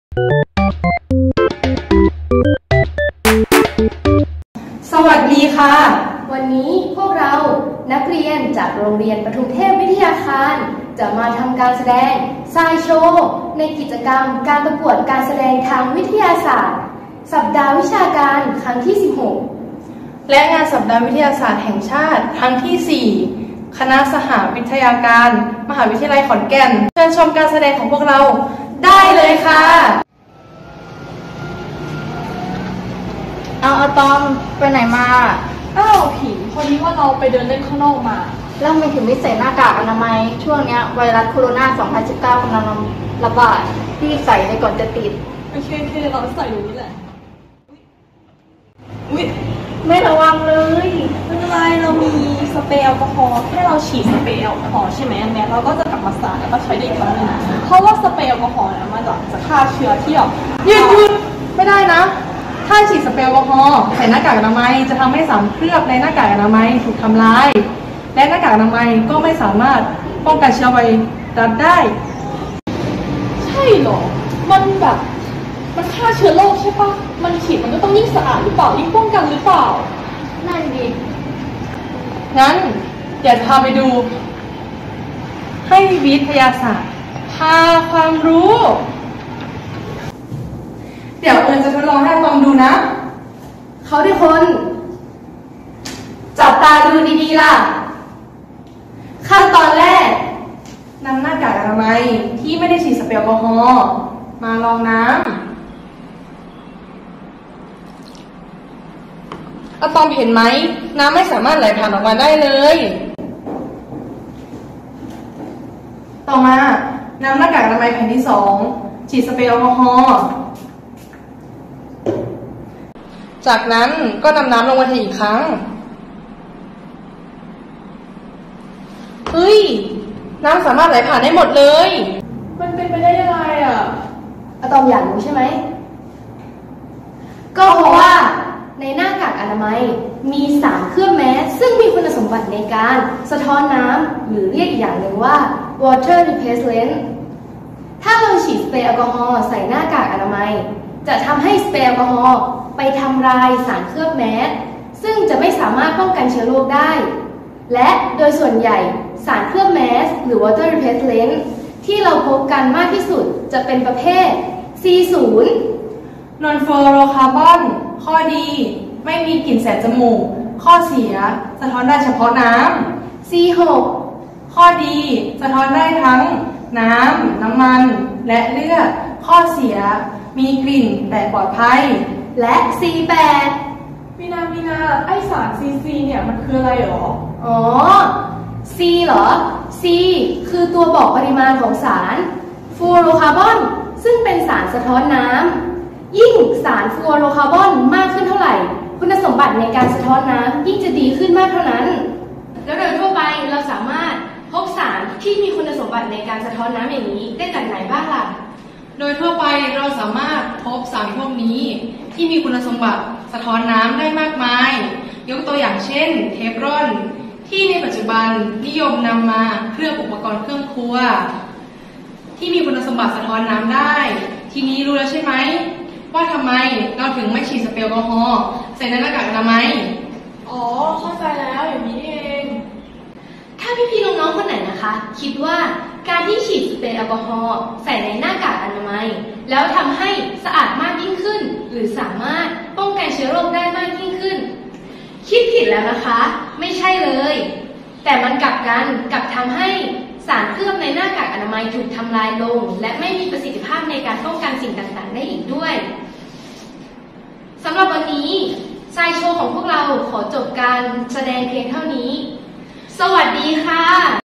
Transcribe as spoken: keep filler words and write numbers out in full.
สวัสดีค่ะวันนี้พวกเรานักเรียนจากโรงเรียนปทุมเทพวิทยาคารจะมาทำการแสดงไซโชว์ในกิจกรรมการประกวดการแสดงทางวิทยาศาสตร์สัปดาห์วิชาการครั้งที่สิบหกและงานสัปดาห์วิทยาศาสตร์แห่งชาติครั้งที่สี่คณะสหวิทยาการมหาวิทยาลัยขอนแก่นเชิญชมการแสดงของพวกเราได้เลยค่ะเอาอะตอมไปไหนมาอ้าวผิงพอดีว่าเราไปเดินเล่นข้างนอกมาแล้วไม่ถึงไม่ใส่หน้ากากอนามัยช่วงนี้ไวรัสโคโรนาสองพันสิบเก้ากำลังระบาดที่ใส่ในก่อนจะติดโอเคโอเคเราใส่อยู่นี่แหละอุ๊ยไม่ระวังเลยไม่เป็นไรเรามีสเปรย์แอลกอฮอล์แค่เราฉีดสเปรย์แอลกอฮอล์ใช่ไหมแม้เราก็จะกลับมาสะอาดแล้วก็ใช้ได้อีกครั้งนึงเพราะว่าสเปรย์แอลกอฮอล์เนี่ยมันจะฆ่าเชื้อที่แบบยืดยืดไม่ได้นะถ้าฉีดสเปรย์แอลกอฮอล์ใส่หน้ากากอนามัยจะทำให้สารเคลือบในหน้ากากอนามัยถูกทำลายและหน้ากากอนามัยก็ไม่สามารถป้องกันเชื้อไวรัสได้ใช่หรอมันแบบมันฆ่าเชื้อโรคใช่ปะมันฉีดมันก็ต้องยิ่งสะอาดหรือเปล่ายิ่งป้องกันหรือเปล่านั่นดิงั้นเดี๋ยวพาไปดูให้วิทยาศาสตร์พาความรู้เดี๋ยวเอิญจะทดลองให้ลองดูนะเขาทุกคนจับตาดูดีๆล่ะขั้นตอนแรกนำหน้ากากอนามัยที่ไม่ได้ฉีดสเปรย์แอลกอฮอล์มาลองน้ำอะตอมเห็นไหมน้ำไม่สามารถไหลผ่านออกมาได้เลยต่อมานำหน้ากากอนามัยแผ่นที่สองฉีดสเปรย์แอลกอฮอล์จากนั้นก็นำน้ำลงมาเทอีกครั้งเฮ้ยน้ำสามารถไหลผ่านได้หมดเลยมันเป็นไปได้ยังไงอ่ะอะตอมอยากรู้ใช่ไหมก็เพราะว่าในหน้ากากอนามัยมีสารเคลือบแมสซึ่งมีคุณสมบัติในการสะท้อนน้ำหรือเรียกอีกอย่างหนึ่งว่า water repellent ถ้าเราฉีดสเปรย์แอลกอฮอล์ใส่หน้ากากอนามัยจะทำให้สเปรย์แอลกอฮอล์ไปทำลายสารเคลือบแมสซึ่งจะไม่สามารถป้องกันเชื้อโรคได้และโดยส่วนใหญ่สารเคลือบแมสหรือ water repellent ที่เราพบกันมากที่สุดจะเป็นประเภท ซี ศูนย์ non fluorocarbon ข้อดีไม่มีกลิ่นแสบจมูกข้อเสียสะท้อนได้เฉพาะน้ำ ซี หกข้อดีสะท้อนได้ทั้งน้ำน้ำมันและเลือดข้อเสียมีกลิ่นแต่ปลอดภัยและ ซี แปดมีนามีนาไอสาร ซี ซี เนี่ยมันคืออะไรหรออ๋อ C เหรอ C คือตัวบอกปริมาณของสารฟลูออโรคาร์บอนซึ่งเป็นสารสะท้อนน้ำยิ่งสารฟลูออโรคาร์บอนมากขึ้นเท่าไหร่คุณสมบัติในการสะท้อนน้ำยิ่งจะดีขึ้นมากเท่านั้นแล้วโดยทั่วไปเราสามารถพบสารที่มีคุณสมบัติในการสะท้อนน้ำอย่างนี้ได้จากไหนบ้างล่ะโดยทั่วไปเราสามารถพบสารพวกนี้ที่มีคุณสมบัติสะท้อนน้ำได้มากมายยกตัวอย่างเช่นเทฟลอนที่ในปัจจุบันนิยมนำมาเคลือบอุปกรณ์เครื่องครัวที่มีคุณสมบัติสะท้อนน้ำได้ทีนี้รู้แล้วใช่ไหมว่าทำไมเราถึงไม่ฉีดสเปรย์แอลกอฮอล์ใส่ในหน้ากากอนามัยอ๋อเข้าใจแล้วอย่างนี้เองถ้าพี่ๆน้องๆคนไหนนะคะคิดว่าการที่ฉีดสเปรย์แอลกอฮอล์ใส่ในหน้ากากอนามัยแล้วทำให้สะอาดมากยิ่งขึ้นหรือสามารถป้องกันเชื้อโรคได้มากยิ่งขึ้นคิดผิดแล้วนะคะไม่ใช่เลยแต่มันกลับกันกลับทำให้สารเคลือบในหน้ากากอนามัยถูกทำลายลงและไม่มีประสิทธิภาพในการป้องกันสิ่งต่างๆได้อีกด้วยสำหรับวันนี้ไซโชว์ของพวกเราขอจบการแสดงเพียงเท่านี้สวัสดีค่ะ